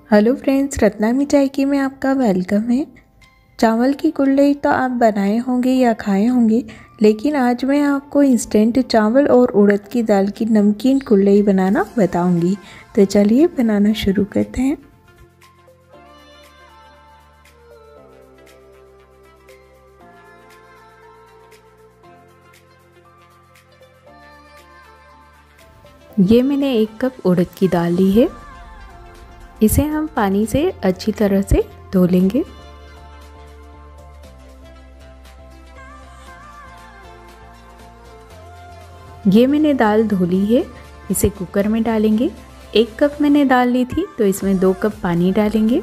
Hello friends, Ratna मिठाई की में आपका वेलकम है। चावल की कुल्हड़ी तो आप बनाए होंगे या खाए होंगे, लेकिन आज मैं आपको इंस्टेंट चावल और उड़द की दाल की नमकीन कुल्हड़ी बनाना बताऊंगी। तो चलिए बनाना शुरू करते हैं। ये मैंने 1 कप उड़द की दाल ली है। इसे हम पानी से अच्छी तरह से धो लेंगे। ये मैंने दाल धो ली है। इसे कुकर में डालेंगे। 1 कप मैंने दाल ली थी तो इसमें 2 कप पानी डालेंगे।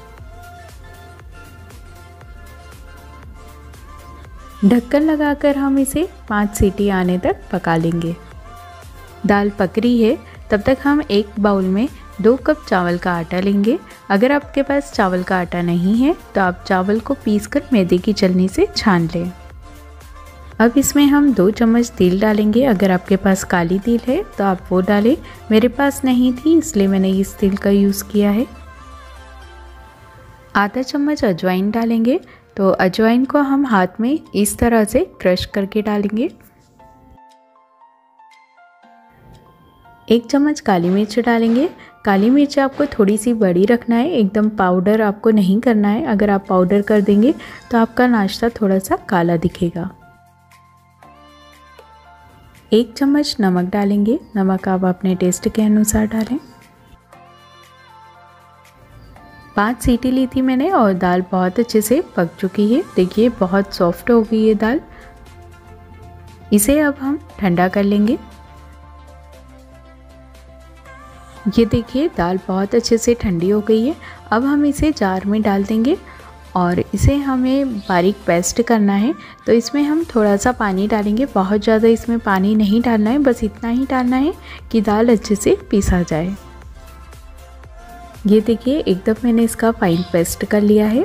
ढक्कन लगाकर हम इसे 5 सीटी आने तक पका लेंगे। दाल पक रही है, तब तक हम एक बाउल में 2 कप चावल का आटा लेंगे। अगर आपके पास चावल का आटा नहीं है तो आप चावल को पीसकर मैदे की छलनी से छान लें। अब इसमें हम 2 चम्मच तेल डालेंगे। अगर आपके पास काली तिल है तो आप वो डालें। मेरे पास नहीं थी इसलिए मैंने इस तेल का यूज़ किया है। आधा चम्मच अजवाइन डालेंगे। तो अजवाइन को हम हाथ में इस तरह से क्रश करके डालेंगे। 1 चम्मच काली मिर्च डालेंगे। काली मिर्च आपको थोड़ी सी बड़ी रखना है, एकदम पाउडर आपको नहीं करना है। अगर आप पाउडर कर देंगे तो आपका नाश्ता थोड़ा सा काला दिखेगा। 1 चम्मच नमक डालेंगे। नमक आप अपने टेस्ट के अनुसार डालें। 5 सीटी ली थी मैंने और दाल बहुत अच्छे से पक चुकी है। देखिए बहुत सॉफ्ट हो गई है दाल। इसे अब हम ठंडा कर लेंगे। ये देखिए दाल बहुत अच्छे से ठंडी हो गई है। अब हम इसे जार में डाल देंगे और इसे हमें बारीक पेस्ट करना है। तो इसमें हम थोड़ा सा पानी डालेंगे। बहुत ज़्यादा इसमें पानी नहीं डालना है, बस इतना ही डालना है कि दाल अच्छे से पिसा जाए। ये देखिए एकदम मैंने इसका फाइन पेस्ट कर लिया है।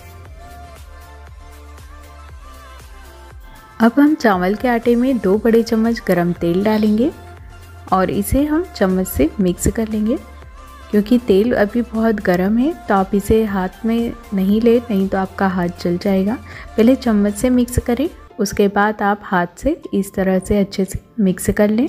अब हम चावल के आटे में 2 बड़े चम्मच गरम तेल डालेंगे और इसे हम चम्मच से मिक्स कर लेंगे। क्योंकि तेल अभी बहुत गर्म है तो आप इसे हाथ में नहीं ले, नहीं तो आपका हाथ जल जाएगा। पहले चम्मच से मिक्स करें, उसके बाद आप हाथ से इस तरह से अच्छे से मिक्स कर लें।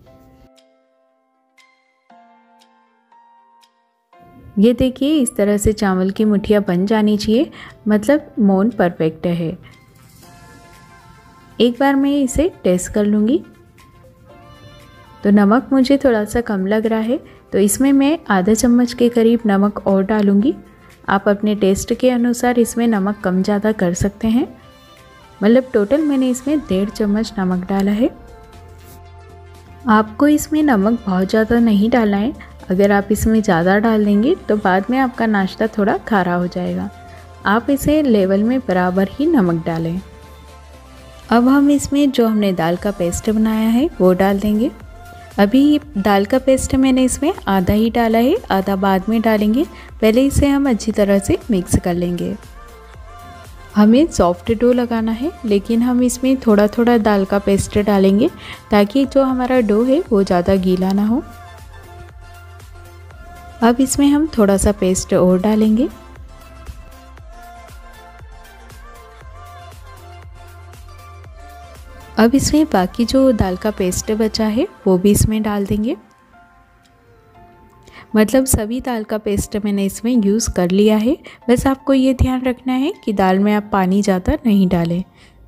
ये देखिए इस तरह से चावल की मुठियाँ बन जानी चाहिए, मतलब मोन परफेक्ट है। एक बार मैं इसे टेस्ट कर लूँगी। तो नमक मुझे थोड़ा सा कम लग रहा है तो इसमें मैं आधा चम्मच के करीब नमक और डालूँगी। आप अपने टेस्ट के अनुसार इसमें नमक कम ज़्यादा कर सकते हैं। मतलब टोटल मैंने इसमें 1.5 चम्मच नमक डाला है। आपको इसमें नमक बहुत ज़्यादा नहीं डालना है। अगर आप इसमें ज़्यादा डाल देंगे तो बाद में आपका नाश्ता थोड़ा खारा हो जाएगा। आप इसे लेवल में बराबर ही नमक डालें। अब हम इसमें जो हमने दाल का पेस्ट बनाया है वो डाल देंगे। अभी दाल का पेस्ट मैंने इसमें आधा ही डाला है, आधा बाद में डालेंगे। पहले इसे हम अच्छी तरह से मिक्स कर लेंगे। हमें सॉफ्ट डो लगाना है, लेकिन हम इसमें थोड़ा थोड़ा दाल का पेस्ट डालेंगे ताकि जो हमारा डो है वो ज़्यादा गीला ना हो। अब इसमें हम थोड़ा सा पेस्ट और डालेंगे। अब इसमें बाकी जो दाल का पेस्ट बचा है वो भी इसमें डाल देंगे। मतलब सभी दाल का पेस्ट मैंने इसमें यूज़ कर लिया है। बस आपको ये ध्यान रखना है कि दाल में आप पानी ज़्यादा नहीं डालें।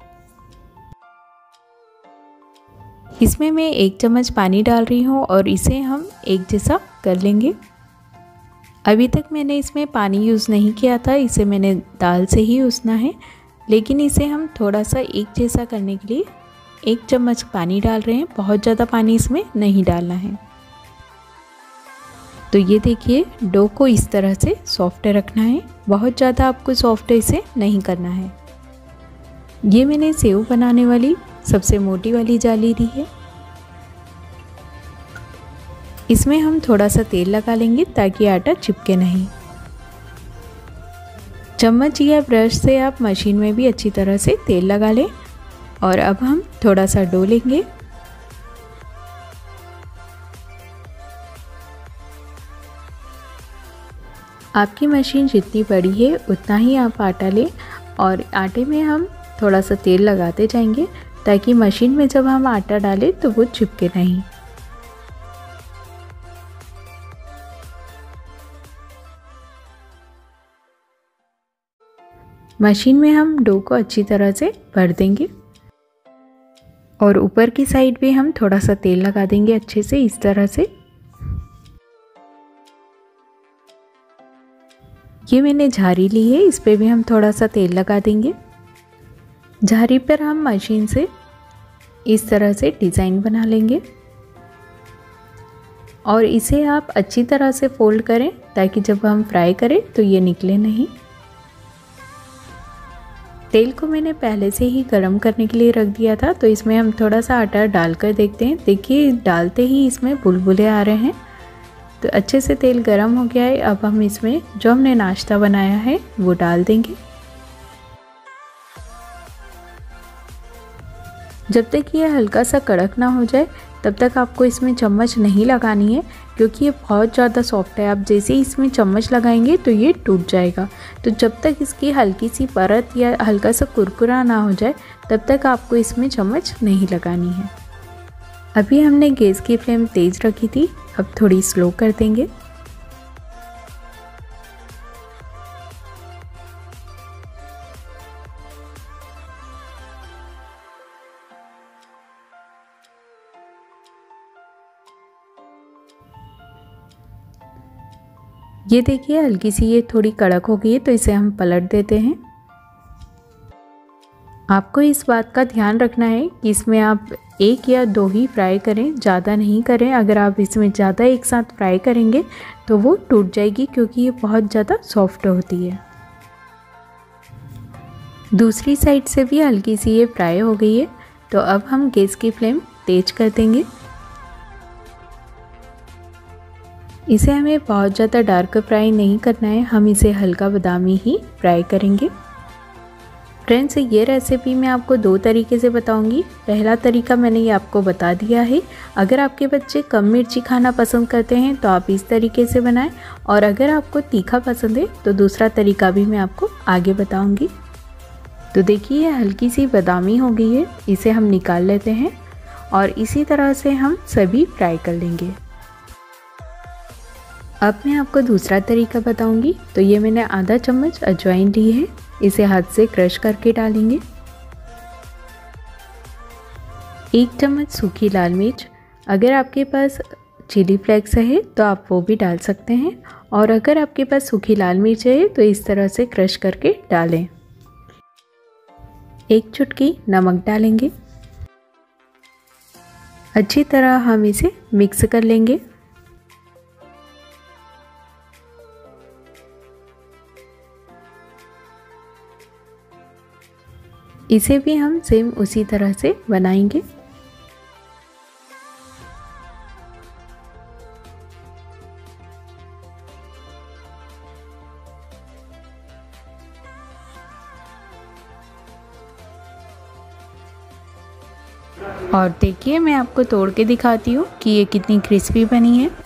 इसमें मैं 1 चम्मच पानी डाल रही हूँ और इसे हम एक जैसा कर लेंगे। अभी तक मैंने इसमें पानी यूज़ नहीं किया था, इसे मैंने दाल से ही उसना है। लेकिन इसे हम थोड़ा सा एक जैसा करने के लिए 1 चम्मच पानी डाल रहे हैं। बहुत ज़्यादा पानी इसमें नहीं डालना है। तो ये देखिए डो को इस तरह से सॉफ्ट रखना है, बहुत ज़्यादा आपको सॉफ्ट इसे नहीं करना है। ये मैंने सेव बनाने वाली सबसे मोटी वाली जाली ली है। इसमें हम थोड़ा सा तेल लगा लेंगे ताकि आटा चिपके नहीं। चम्मच या ब्रश से आप मशीन में भी अच्छी तरह से तेल लगा लें। और अब हम थोड़ा सा डो लेंगे। आपकी मशीन जितनी बड़ी है उतना ही आप आटा लें और आटे में हम थोड़ा सा तेल लगाते जाएंगे ताकि मशीन में जब हम आटा डालें तो वो चिपके नहीं। मशीन में हम डो को अच्छी तरह से भर देंगे और ऊपर की साइड भी हम थोड़ा सा तेल लगा देंगे अच्छे से, इस तरह से। ये मैंने झारी ली है, इस पे भी हम थोड़ा सा तेल लगा देंगे। झारी पर हम मशीन से इस तरह से डिज़ाइन बना लेंगे और इसे आप अच्छी तरह से फोल्ड करें ताकि जब हम फ्राई करें तो ये निकले नहीं। तेल को मैंने पहले से ही गरम करने के लिए रख दिया था, तो इसमें हम थोड़ा सा आटा डालकर देखते हैं। देखिए डालते ही इसमें बुलबुले आ रहे हैं, तो अच्छे से तेल गरम हो गया है। अब हम इसमें जो हमने नाश्ता बनाया है वो डाल देंगे। जब तक ये हल्का सा कड़क ना हो जाए तब तक आपको इसमें चम्मच नहीं लगानी है, क्योंकि ये बहुत ज़्यादा सॉफ्ट है। आप जैसे ही इसमें चम्मच लगाएंगे तो ये टूट जाएगा। तो जब तक इसकी हल्की सी परत या हल्का सा कुरकुरा ना हो जाए तब तक आपको इसमें चम्मच नहीं लगानी है। अभी हमने गैस की फ्लेम तेज़ रखी थी, अब थोड़ी स्लो कर देंगे। ये देखिए हल्की सी ये थोड़ी कड़क हो गई है, तो इसे हम पलट देते हैं। आपको इस बात का ध्यान रखना है कि इसमें आप 1 या 2 ही फ्राई करें, ज़्यादा नहीं करें। अगर आप इसमें ज़्यादा एक साथ फ्राई करेंगे तो वो टूट जाएगी, क्योंकि ये बहुत ज़्यादा सॉफ्ट होती है। दूसरी साइड से भी हल्की सी ये फ्राई हो गई है, तो अब हम गैस की फ्लेम तेज कर देंगे। इसे हमें बहुत ज़्यादा डार्क फ्राई नहीं करना है, हम इसे हल्का बादामी ही फ्राई करेंगे। फ्रेंड्स, ये रेसिपी मैं आपको 2 तरीके से बताऊंगी। पहला तरीका मैंने ये आपको बता दिया है। अगर आपके बच्चे कम मिर्ची खाना पसंद करते हैं तो आप इस तरीके से बनाएं, और अगर आपको तीखा पसंद है तो दूसरा तरीका भी मैं आपको आगे बताऊंगी। तो देखिए ये हल्की सी बादामी हो गई है, इसे हम निकाल लेते हैं और इसी तरह से हम सभी फ्राई कर लेंगे। अब मैं आपको दूसरा तरीका बताऊंगी। तो ये मैंने आधा चम्मच अजवाइन ली है, इसे हाथ से क्रश करके डालेंगे। 1 चम्मच सूखी लाल मिर्च, अगर आपके पास चिली फ्लेक्स है तो आप वो भी डाल सकते हैं, और अगर आपके पास सूखी लाल मिर्च है तो इस तरह से क्रश करके डालें। 1 चुटकी नमक डालेंगे। अच्छी तरह हम इसे मिक्स कर लेंगे। इसे भी हम सेम उसी तरह से बनाएंगे। और देखिए मैं आपको तोड़ के दिखाती हूँ कि ये कितनी क्रिस्पी बनी है।